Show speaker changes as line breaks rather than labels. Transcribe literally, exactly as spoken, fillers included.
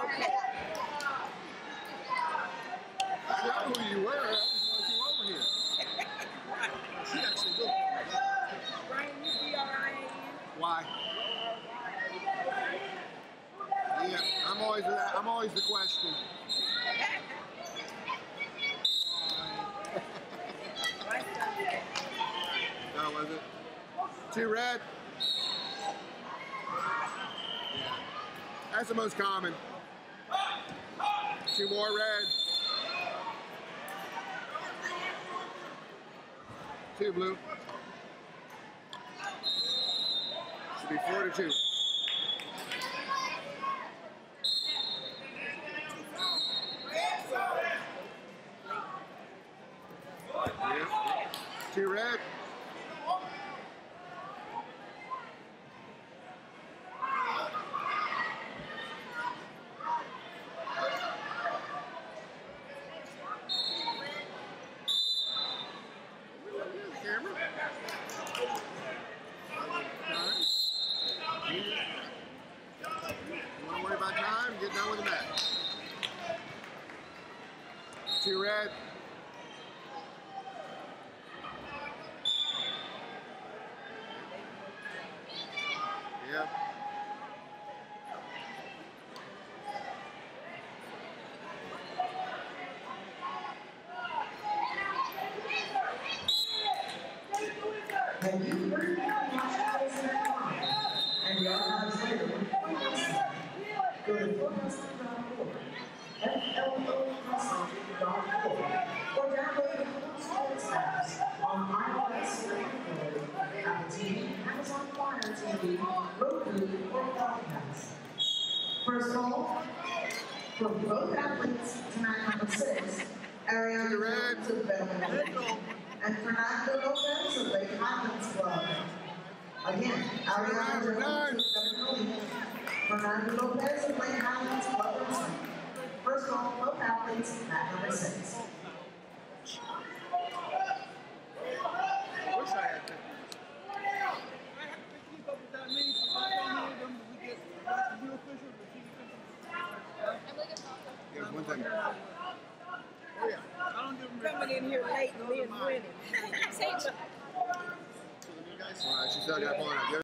I know who you were. I just want you over here. She actually looked.
Brian, you B R I A N?
Why? Yeah, I'm always I'm always the question. No, was it? Two red. Yeah, that's the most common. Two more red. Two blue. Should be four to two. Yeah. Two red. Camera. You want to worry about time? Get done with the match. Two red. Yep.
And you heard that watch this and the archives later go to four wrestling dot org, F L O wrestling dot org, or download the Full Sports apps on iOS or Android, Apple T V, Amazon Fire T V, Roku, or Comcast. First call from both athletes tonight, number six, Ariana Jones of Belmont. And Fernando Lopez of the Highlands Club. Again, Ariana Jones of Fernando Lopez of the Highlands Club. First call, both athletes at number six.
I wish I had that. Here's one thing. Oh yeah.
Coming in here late and then winning.
Alright, she still got one.